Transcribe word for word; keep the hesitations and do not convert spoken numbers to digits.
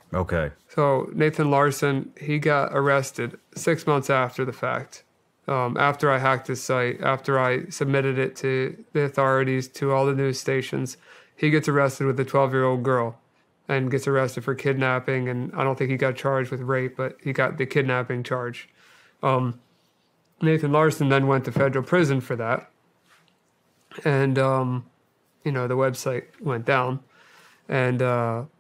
Okay. So Nathan Larson, he got arrested six months after the fact. Um, after I hacked his site, after I submitted it to the authorities, to all the news stations, he gets arrested with a twelve-year-old girl and gets arrested for kidnapping. And I don't think he got charged with rape, but he got the kidnapping charge. Um, Nathan Larson then went to federal prison for that. And, um, you know, the website went down. And uh,